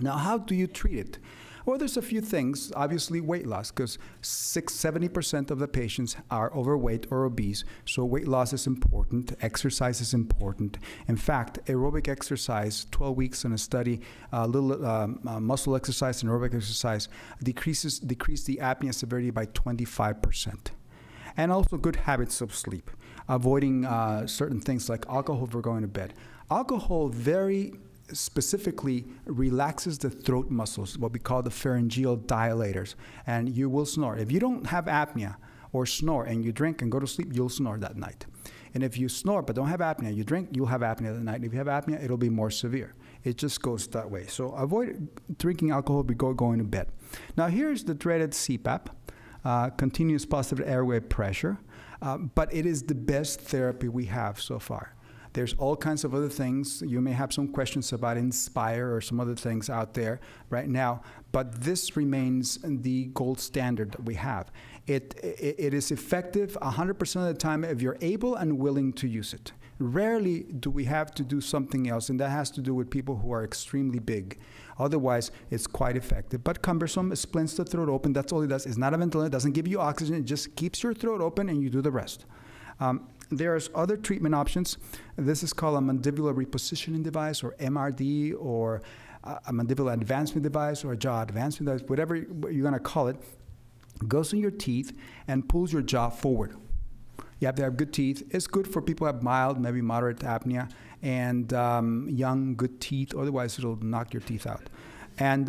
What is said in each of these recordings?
Now, how do you treat it? Well, there's a few things. Obviously, weight loss, because 70% of the patients are overweight or obese, so weight loss is important. Exercise is important. In fact, aerobic exercise, 12 weeks in a study, muscle exercise and aerobic exercise decrease the apnea severity by 25%. And also good habits of sleep, avoiding certain things like alcohol before going to bed. Alcohol very specifically relaxes the throat muscles, what we call the pharyngeal dilators, and you will snore. If you don't have apnea or snore and you drink and go to sleep, you'll snore that night. And if you snore but don't have apnea, you drink, you'll have apnea that night. If you have apnea, it'll be more severe. It just goes that way. So avoid drinking alcohol before going to bed. Now here's the dreaded Cpap, continuous positive airway pressure, but it is the best therapy we have so far. There's all kinds of other things. You may have some questions about Inspire or some other things out there right now, but this remains the gold standard that we have. It is effective 100% of the time if you're able and willing to use it. Rarely do we have to do something else, and that has to do with people who are extremely big. Otherwise, it's quite effective. But cumbersome, it splints the throat open. That's all it does. It's not a ventilator. It doesn't give you oxygen. It just keeps your throat open, and you do the rest. There's other treatment options. This is called a mandibular repositioning device, or MRD, or a mandibular advancement device, or a jaw advancement device, whatever you're going to call it. Goes in your teeth and pulls your jaw forward. You have to have good teeth. It's good for people who have mild, maybe moderate apnea, and young, good teeth. Otherwise, it'll knock your teeth out. And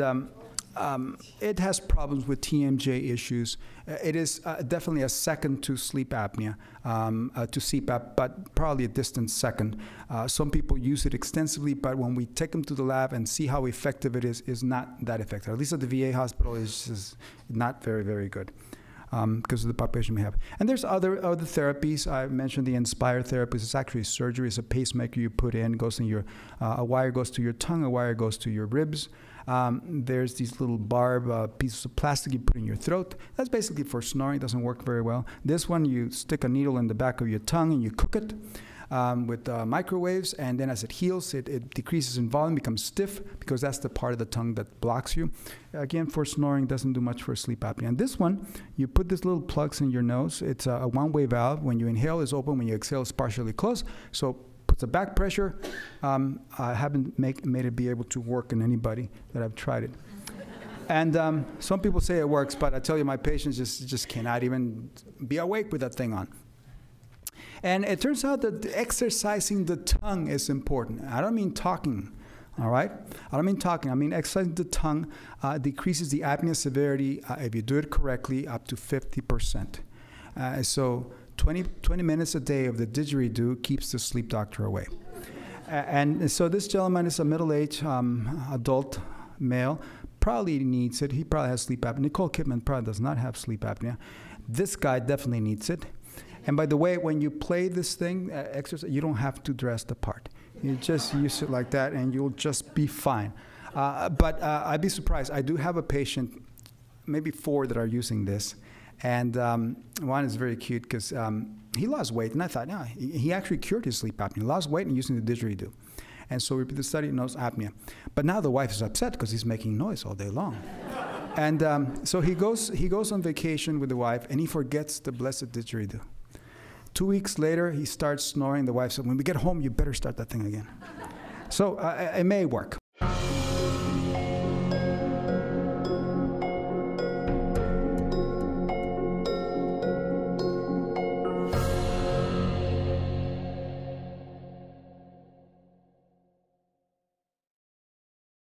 it has problems with TMJ issues. It is definitely a second to sleep apnea, to CPAP, but probably a distant second. Some people use it extensively, but when we take them to the lab and see how effective it is not that effective. At least at the VA hospital, is not very, very good because of the population we have. And there's other therapies. I mentioned the Inspire therapies. It's actually surgery. It's a pacemaker you put in, goes in your, a wire goes to your tongue, a wire goes to your ribs. There's these little pieces of plastic you put in your throat. That's basically for snoring. It doesn't work very well. This one, you stick a needle in the back of your tongue and you cook it with microwaves, and then as it heals, it decreases in volume, becomes stiff, because that's the part of the tongue that blocks you. Again, for snoring, doesn't do much for sleep apnea. And this one, you put these little plugs in your nose. It's a one-way valve. When you inhale, it's open. When you exhale, it's partially closed. So puts a back pressure. I haven't made it be able to work in anybody that I've tried it. And some people say it works, but I tell you, my patients just cannot even be awake with that thing on. And it turns out that exercising the tongue is important. I don't mean talking, all right? I don't mean talking. I mean exercising the tongue decreases the apnea severity, if you do it correctly, up to 50%. So 20 minutes a day of the didgeridoo keeps the sleep doctor away. And so this gentleman is a middle-aged adult male, probably needs it. He probably has sleep apnea. Nicole Kidman probably does not have sleep apnea. This guy definitely needs it. And by the way, when you play this thing, exercise, you don't have to dress the part. You just use it like that, and you'll just be fine. But I'd be surprised. I do have a patient, maybe 4 that are using this. And one is very cute because he lost weight. And I thought, yeah, he actually cured his sleep apnea. He lost weight and using the didgeridoo. And so we did the study, knows apnea. But now the wife is upset because he's making noise all day long. And so he goes on vacation with the wife, and he forgets the blessed didgeridoo. 2 weeks later, he starts snoring. The wife said, when we get home, you better start that thing again. So it may work.